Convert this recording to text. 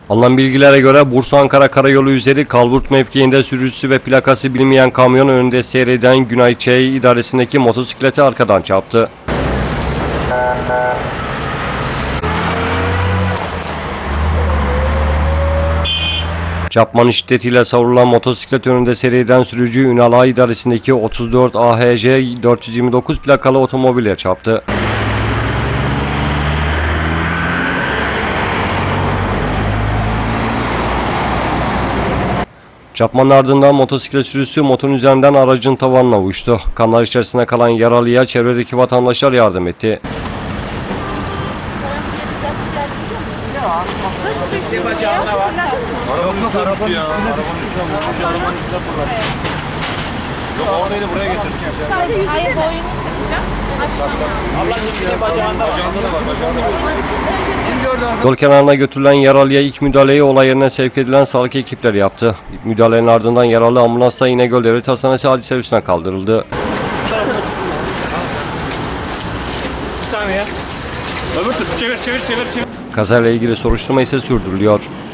Alınan bilgilere göre Bursa-Ankara Karayolu üzeri Kalburt mevkiinde sürücüsü ve plakası bilinmeyen kamyon önünde seyreden Günay Ç. idaresindeki motosikleti arkadan çarptı. Çarpmanın şiddetiyle savrulan motosiklet önünde seyreden sürücü Ünal A idaresindeki 34 AHJ 429 plakalı otomobile çarptı. Çarpmanın ardından motosiklet sürücüsü motorun üzerinden aracın tavanına uçtu. Kanlar içerisinde kalan yaralıya çevredeki vatandaşlar yardım etti. Bacağında var. Yok arabanın ya. Arabanın üstüne fırladı. Yok orayı buraya getirdik. Hayır boyunu sıkacağım. Ablacığım bir de bacağında var. Bacağında var. Yol kenarına götürülen yaralıya ilk müdahaleyi olay yerine sevk edilen sağlık ekipleri yaptı. Müdahalenin ardından yaralı ambulansla İnegöl Devlet Hastanesi acil servisine kaldırıldı. Bir saniye. Öbür türlü çevir. Kazayla ilgili soruşturma ise sürdürülüyor.